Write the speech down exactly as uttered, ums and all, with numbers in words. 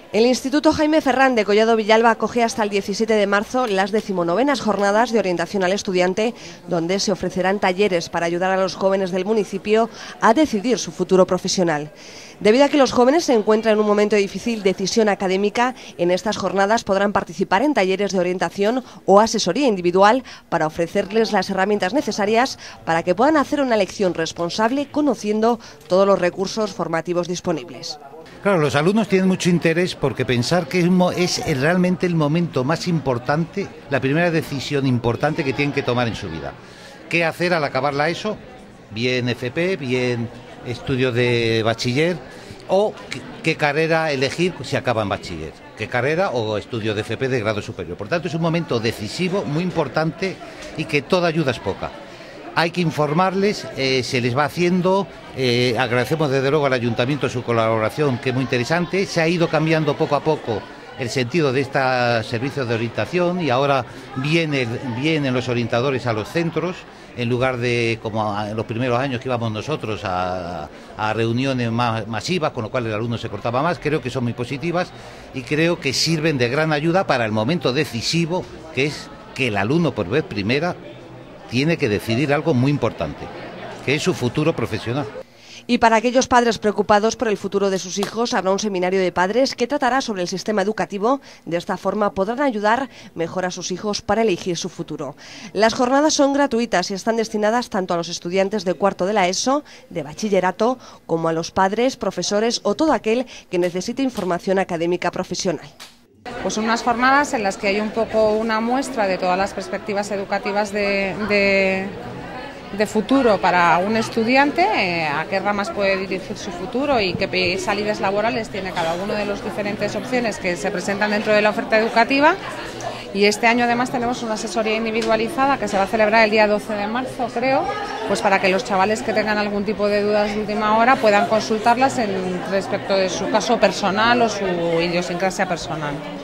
El Instituto Jaime Ferrán de Collado Villalba acoge hasta el diecisiete de marzo las decimonovenas jornadas de orientación al estudiante, donde se ofrecerán talleres para ayudar a los jóvenes del municipio a decidir su futuro profesional. Debido a que los jóvenes se encuentran en un momento de difícil decisión académica, en estas jornadas podrán participar en talleres de orientación o asesoría individual para ofrecerles las herramientas necesarias para que puedan hacer una elección responsable conociendo todos los recursos formativos disponibles. Claro, los alumnos tienen mucho interés porque pensar que es realmente el momento más importante, la primera decisión importante que tienen que tomar en su vida. ¿Qué hacer al acabar la ESO? Bien F P, bien estudio de bachiller, o qué, qué carrera elegir si acaban bachiller, qué carrera o estudio de F P de grado superior. Por tanto, es un momento decisivo, muy importante y que toda ayuda es poca. Hay que informarles, eh, se les va haciendo, eh, agradecemos desde luego al Ayuntamiento su colaboración, que es muy interesante. Se ha ido cambiando poco a poco el sentido de estos servicios de orientación y ahora vienen, vienen los orientadores a los centros, en lugar de, como en los primeros años que íbamos nosotros, a, a reuniones más masivas, con lo cual el alumno se cortaba más. Creo que son muy positivas y creo que sirven de gran ayuda para el momento decisivo, que es que el alumno por vez primera tiene que decidir algo muy importante, que es su futuro profesional. Y para aquellos padres preocupados por el futuro de sus hijos, habrá un seminario de padres que tratará sobre el sistema educativo. De esta forma podrán ayudar mejor a sus hijos para elegir su futuro. Las jornadas son gratuitas y están destinadas tanto a los estudiantes de cuarto de la ESO, de bachillerato, como a los padres, profesores o todo aquel que necesite información académica profesional. Pues son unas jornadas en las que hay un poco una muestra de todas las perspectivas educativas de, de, de futuro para un estudiante, eh, a qué ramas puede dirigir su futuro y qué salidas laborales tiene cada una de las diferentes opciones que se presentan dentro de la oferta educativa. Y este año además tenemos una asesoría individualizada que se va a celebrar el día doce de marzo, creo, pues para que los chavales que tengan algún tipo de dudas de última hora puedan consultarlas en respecto de su caso personal o su idiosincrasia personal.